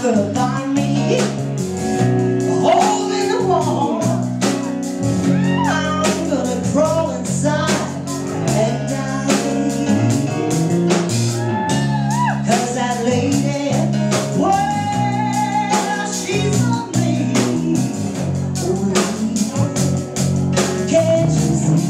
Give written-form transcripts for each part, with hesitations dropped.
gonna find me a hole in the wall. I'm gonna crawl inside and die. 'Cause that lady, well, she's on me. Can't you see?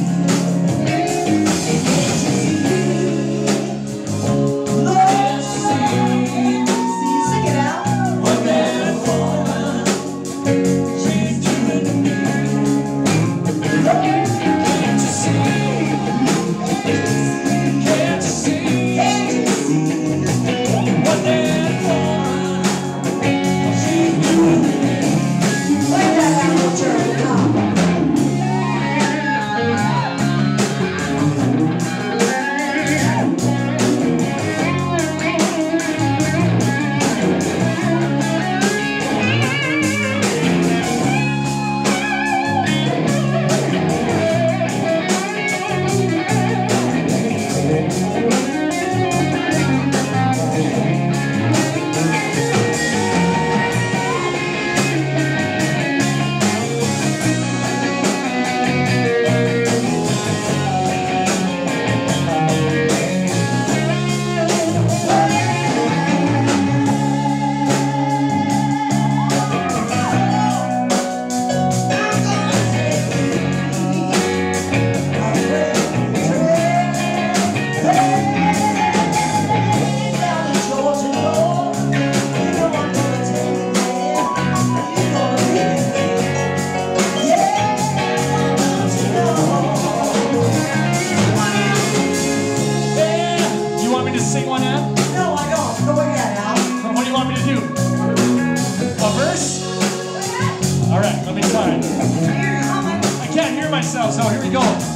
Sing one out? No, I don't. Go ahead, Al. What do you want me to do? A verse? All right, let me try it. I can't hear myself, so here we go.